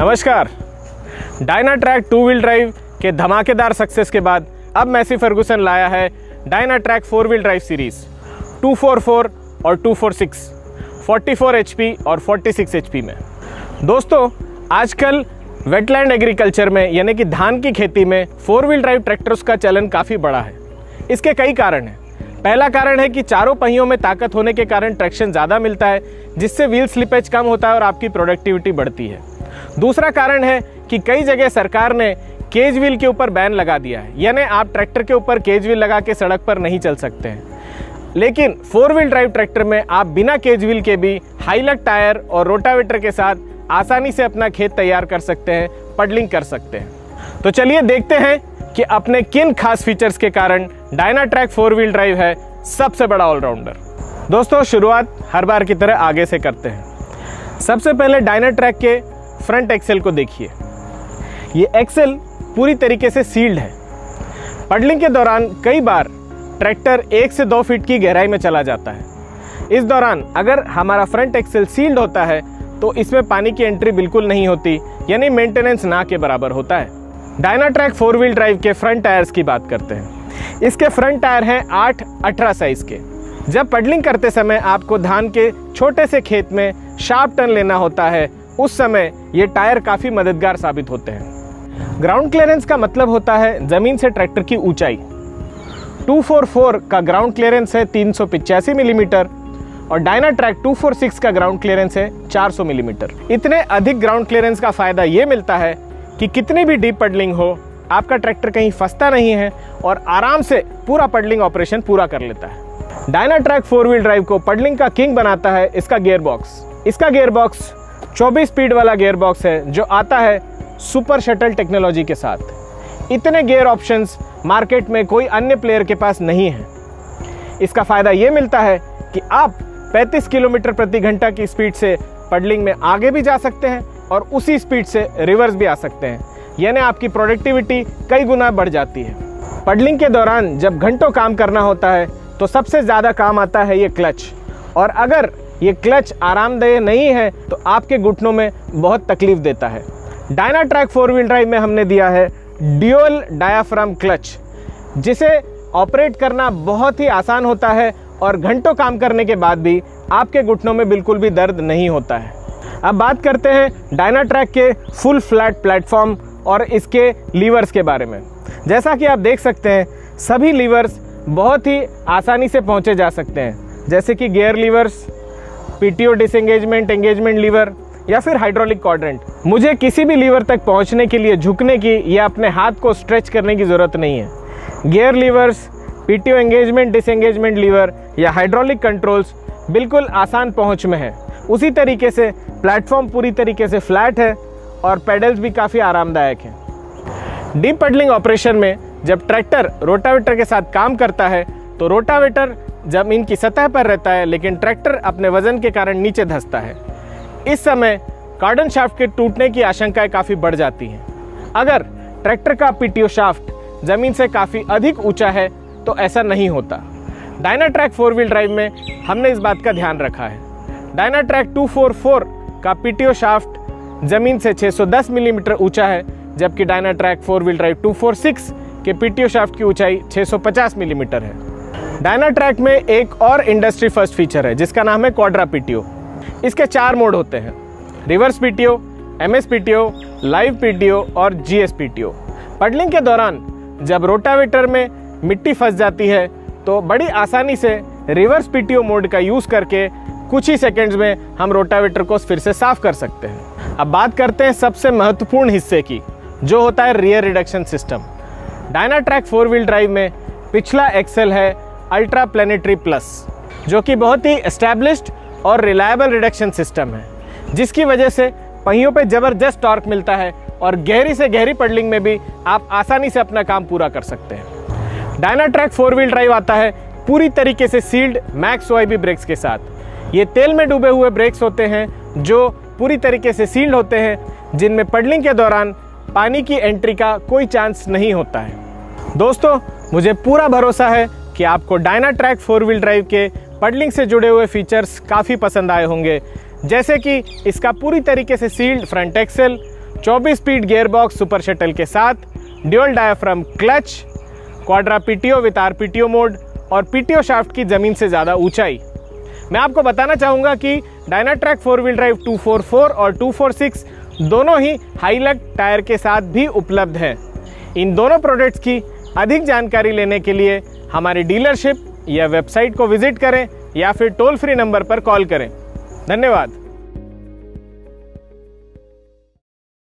नमस्कार। Dynatrack two wheel drive के धमाकेदार सक्सेस के बाद अब मैसी फर्गुसन लाया है Dynatrack four wheel drive series 244 और 246, 44 HP और 46 HP में। दोस्तों, आजकल वेटलैंड एग्रीकल्चर में यानी कि धान की खेती में फोर व्हील ड्राइव ट्रैक्टर्स का चलन काफ़ी बड़ा है। इसके कई कारण हैं। पहला कारण है कि चारों पहियों में ताकत होने के कारण ट्रैक्शन ज़्यादा मिलता है, जिससे व्हील स्लिपेज कम होता है और आपकी प्रोडक्टिविटी बढ़ती है। दूसरा कारण है कि कई जगह सरकार ने केज व्हील के ऊपर बैन लगा दिया है, यानी आप ट्रैक्टर के ऊपर केज व्हील लगा के सड़क पर नहीं चल सकते हैं। लेकिन फोर व्हील ड्राइव ट्रैक्टर में आप बिना केज व्हील के भी हाईलक टायर और रोटावेटर के साथ आसानी से अपना खेत तैयार कर सकते हैं, पडलिंग कर सकते हैं। तो चलिए देखते हैं कि अपने किन खास फीचर्स के कारण डायनाट्रैक फोर व्हील ड्राइव है सबसे बड़ा ऑलराउंडर। दोस्तों, शुरुआत हर बार की तरह आगे से करते हैं। सबसे पहले डायनाट्रैक के फ्रंट एक्सेल को देखिए। ये एक्सेल पूरी तरीके से सील्ड है। पडलिंग के दौरान कई बार ट्रैक्टर 1 से 2 फीट की गहराई में चला जाता है। इस दौरान अगर हमारा फ्रंट एक्सेल सील्ड होता है तो इसमें पानी की एंट्री बिल्कुल नहीं होती, यानी मेंटेनेंस ना के बराबर होता है। डायनाट्रैक फोर व्हील ड्राइव के फ्रंट टायर्स की बात करते हैं। इसके फ्रंट टायर हैं 8-18 साइज के। जब पडलिंग करते समय आपको धान के छोटे से खेत में शार्प टर्न लेना होता है, उस समय ये टायर काफ़ी मददगार साबित होते हैं। ग्राउंड क्लियरेंस का मतलब होता है ज़मीन से ट्रैक्टर की ऊंचाई। 244 का ग्राउंड क्लियरेंस है 385 मिलीमीटर और डायनाट्रैक 246 का ग्राउंड क्लियरेंस है 400 मिलीमीटर। इतने अधिक ग्राउंड क्लियरेंस का फ़ायदा ये मिलता है कि कितनी भी डीप पडलिंग हो, आपका ट्रैक्टर कहीं फंसता नहीं है और आराम से पूरा पडलिंग ऑपरेशन पूरा कर लेता है। डायनाट्रैक फोर व्हील ड्राइव को पडलिंग का किंग बनाता है इसका गियर बॉक्स। इसका गियर बॉक्स 24 स्पीड वाला गियर बॉक्स है जो आता है सुपर शटल टेक्नोलॉजी के साथ। इतने गियर ऑप्शंस मार्केट में कोई अन्य प्लेयर के पास नहीं है। इसका फ़ायदा ये मिलता है कि आप 35 किलोमीटर प्रति घंटा की स्पीड से पडलिंग में आगे भी जा सकते हैं और उसी स्पीड से रिवर्स भी आ सकते हैं, यानी आपकी प्रोडक्टिविटी कई गुना बढ़ जाती है। पडलिंग के दौरान जब घंटों काम करना होता है तो सबसे ज़्यादा काम आता है ये क्लच, और अगर ये क्लच आरामदेह नहीं है तो आपके घुटनों में बहुत तकलीफ देता है। डायनाट्रैक फोर व्हील ड्राइव में हमने दिया है ड्यूअल डायाफ्राम क्लच, जिसे ऑपरेट करना बहुत ही आसान होता है और घंटों काम करने के बाद भी आपके घुटनों में बिल्कुल भी दर्द नहीं होता है। अब बात करते हैं डायनाट्रैक के फुल फ्लैट प्लेटफॉर्म और इसके लीवर्स के बारे में। जैसा कि आप देख सकते हैं, सभी लीवर्स बहुत ही आसानी से पहुंचे जा सकते हैं, जैसे कि gear levers, PTO disengagement, engagement lever या फिर हाइड्रोलिक क्वाड्रेंट। मुझे किसी भी लीवर तक पहुंचने के लिए झुकने की या अपने हाथ को स्ट्रेच करने की ज़रूरत नहीं है। Gear levers, PTO engagement, disengagement lever या हाइड्रोलिक कंट्रोल्स बिल्कुल आसान पहुंच में है। उसी तरीके से प्लेटफॉर्म पूरी तरीके से फ्लैट है और पेडल्स भी काफ़ी आरामदायक हैं। डीप पडलिंग ऑपरेशन में जब ट्रैक्टर रोटावेटर के साथ काम करता है तो रोटावेटर ज़मीन की सतह पर रहता है, लेकिन ट्रैक्टर अपने वजन के कारण नीचे धंसता है। इस समय कार्डन शाफ्ट के टूटने की आशंकाएं काफ़ी बढ़ जाती हैं। अगर ट्रैक्टर का पीटीओ शाफ्ट ज़मीन से काफ़ी अधिक ऊंचा है तो ऐसा नहीं होता। डायनाट्रैक फोर व्हील ड्राइव में हमने इस बात का ध्यान रखा है। डायनाट्रैक 244 का पीटीओ शाफ्ट ज़मीन से 610 मिलीमीटर ऊंचा है, जबकि डायनाट्रैक फोर व्हील ड्राइव 246 के पीटीओ शाफ्ट की ऊंचाई 650 मिलीमीटर है। डायनाट्रैक में एक और इंडस्ट्री फर्स्ट फीचर है जिसका नाम है क्वाड्रा पीटीओ। इसके 4 मोड होते हैं: reverse PTO, MS PTO, live PTO और जीएस पीटीओ। पडलिंग के दौरान जब रोटावेटर में मिट्टी फंस जाती है तो बड़ी आसानी से रिवर्स पीटीओ मोड का यूज़ करके कुछ ही सेकंड्स में हम रोटावेटर को फिर से साफ कर सकते हैं। अब बात करते हैं सबसे महत्वपूर्ण हिस्से की, जो होता है rear reduction system. Dynatrack four wheel drive में पिछला एक्सेल है अल्ट्रा प्लेनेटरी प्लस, जो कि बहुत ही एस्टैब्लिश्ड और रिलायबल रिडक्शन सिस्टम है, जिसकी वजह से पहियों पे ज़बरदस्त टॉर्क मिलता है और गहरी से गहरी पडलिंग में भी आप आसानी से अपना काम पूरा कर सकते हैं। डायनाट्रैक फोर व्हील ड्राइव आता है पूरी तरीके से सील्ड मैक्स OIB ब्रेक्स के साथ। ये तेल में डूबे हुए ब्रेक्स होते हैं जो पूरी तरीके से सील्ड होते हैं, जिनमें पडलिंग के दौरान पानी की एंट्री का कोई चांस नहीं होता है। दोस्तों, मुझे पूरा भरोसा है कि आपको डायनाट्रैक फोर व्हील ड्राइव के पडलिंग से जुड़े हुए फीचर्स काफ़ी पसंद आए होंगे, जैसे कि इसका पूरी तरीके से sealed front axle, 24 speed gearbox super shuttle के साथ, dual diaphragm clutch, Quadra PTO with RPTO mode और पीटीओ शाफ्ट की ज़मीन से ज़्यादा ऊंचाई। मैं आपको बताना चाहूँगा कि डायनाट्रैक 4 व्हील ड्राइव 244 और 246 दोनों ही हाई लग टायर के साथ भी उपलब्ध है। इन दोनों प्रोडक्ट्स की अधिक जानकारी लेने के लिए हमारी डीलरशिप या वेबसाइट को विजिट करें या फिर टोल फ्री नंबर पर कॉल करें। धन्यवाद।